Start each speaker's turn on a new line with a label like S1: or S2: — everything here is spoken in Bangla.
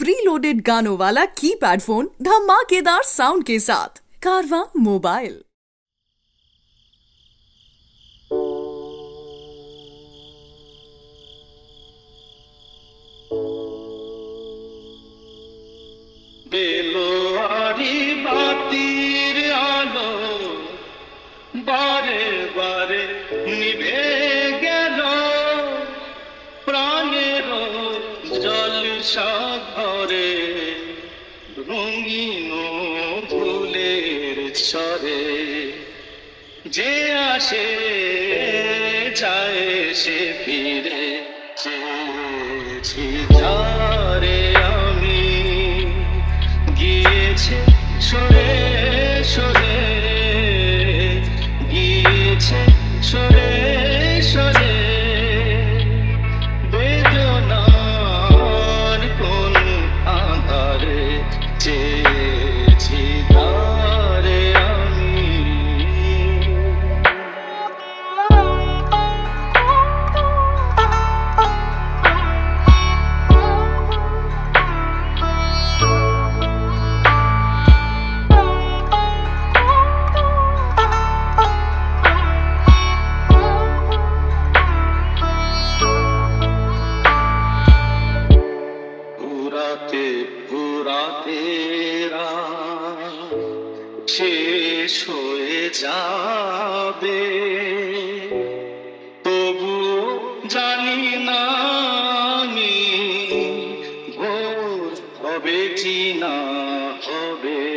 S1: प्री लोडेड गानों वाला कीपैड फोन धमाकेदार साउंड के साथ कारवां मोबाइल।
S2: बेलोआरी बातीर आलो बारे बारे निभे गेलो प्राणेरो जलसा घरे रंगीन फुलेर छरे जे आसे जाए से फिरे चेয়েছি যারে আমি গিয়েছে সরে সরে গিয়েছে সরে সরে বেদনার কোন আঁধারে চেয়েছি তারে আমি। পুরাতে পুরাতে রাত শেষ হয়ে যাবে তবু জানি না আমি ভোর হবে কি না হবে।